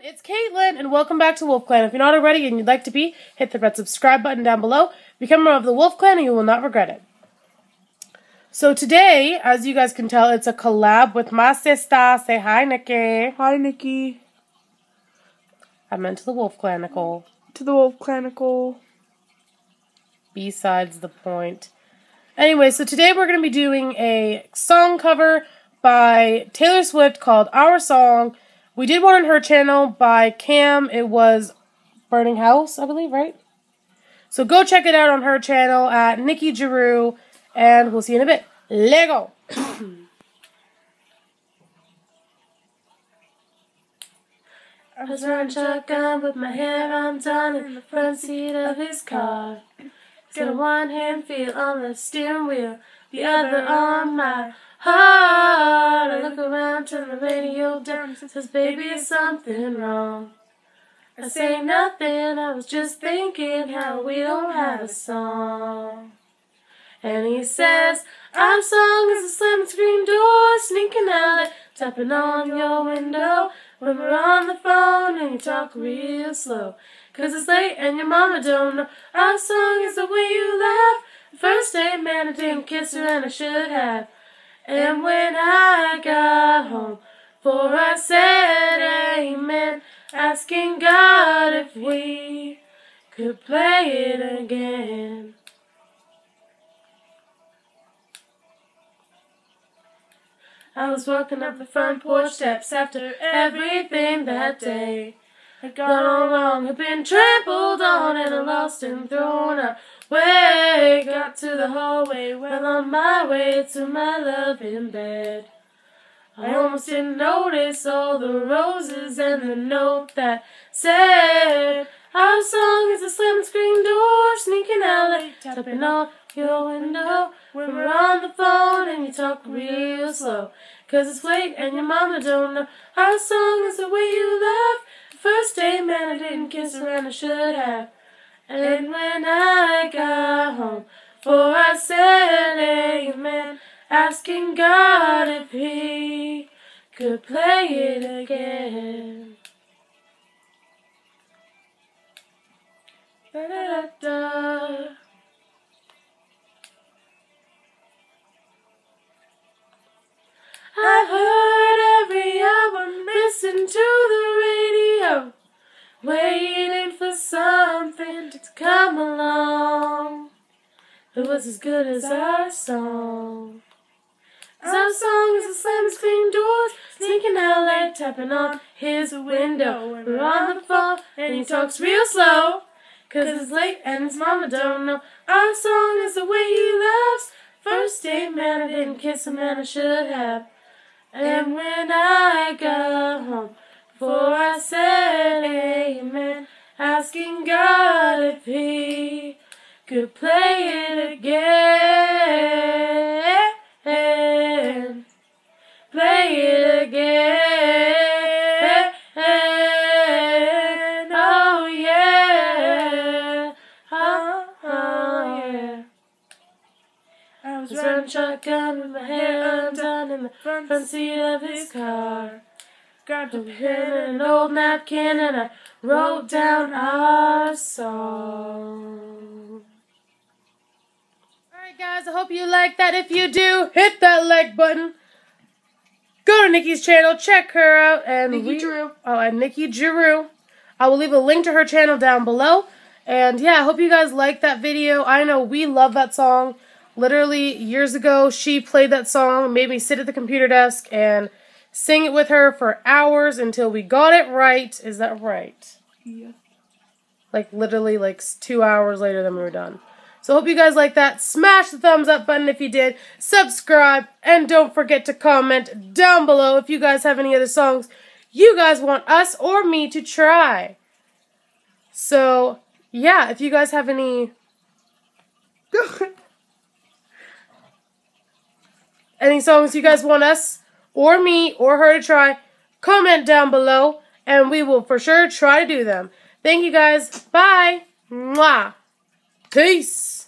It's Caitlin, and welcome back to Wolf Clan. If you're not already and you'd like to be, hit the red subscribe button down below. Become a member of the Wolf Clan, and you will not regret it. So today, as you guys can tell, it's a collab with my sister. Say hi, Nikki. Hi, Nikki. I meant to the Wolf Clan, Nicole. To the Wolf Clan, Nicole. Besides the point. Anyway, so today we're going to be doing a song cover by Taylor Swift called Our Song. We did one on her channel by Cam. It was Burning House, I believe, right? So go check it out on her channel at Nikki Giroux, and we'll see you in a bit. Lego! I was riding shotgun with my hair undone in the front seat of his car. He's got one hand feel on the steering wheel, the other on my heart. I look around, turn the radio down, says, baby, is something wrong? I say nothing, I was just thinking how we don't have a song. And he says, our song is a slamming screen door, sneaking out, tapping on your window when we're on the phone and you talk real slow. 'Cause it's late and your mama don't know. Our song is the way you laugh. The first day, man, I didn't kiss her and I should have. And when I got home, for I said amen, asking God if we could play it again. I was walking up the front porch steps after everything that day had gone all wrong, had been trampled on and lost and thrown away. Got to the hallway, well on my way to my love in bed. I almost didn't notice all the roses and the note that said, our song is a slamming screen door, sneaking out late, tapping on your window when we're on the phone and you talk real slow. 'Cause it's late and your mama don't know. Our song is the way you laugh. The first day, man, I didn't kiss her and I should have. And when I got home, for I said amen, asking God if he could play it again. Da-da-da-da. I've heard every album, listened to the radio, waiting for something to come along that was as good as our song. 'Cause our song is a slamming screen doors, sneaking out late, tapping on his window. We're on the phone and he talks real slow, 'cause it's late and his mama don't know. Our song is the way he laughs. First date, man, I didn't kiss him and I should have. And when I got home, for I said amen, asking God if he could play it again. Play it again. Oh yeah. Oh yeah. I was riding shotgun with my hair undone in the front seat of his car. Grabbed a pen and an old napkin and I wrote down our song. Alright guys, I hope you like that. If you do, hit that like button. Go to Nikki's channel, check her out. And Nikki Giroux. Oh, and Nikki Giroux. I will leave a link to her channel down below. And yeah, I hope you guys like that video. I know we love that song. Literally, years ago, she played that song, made me sit at the computer desk and sing it with her for hours until we got it right. Is that right? Yeah. Like, literally, like 2 hours later than we were done. So, hope you guys like that. Smash the thumbs up button if you did. Subscribe. And don't forget to comment down below if you guys have any other songs you guys want us or me to try. So, yeah, if you guys have any... any songs you guys want us or me or her to try, comment down below, and we will for sure try to do them. Thank you guys. Bye. Mwah. Peace.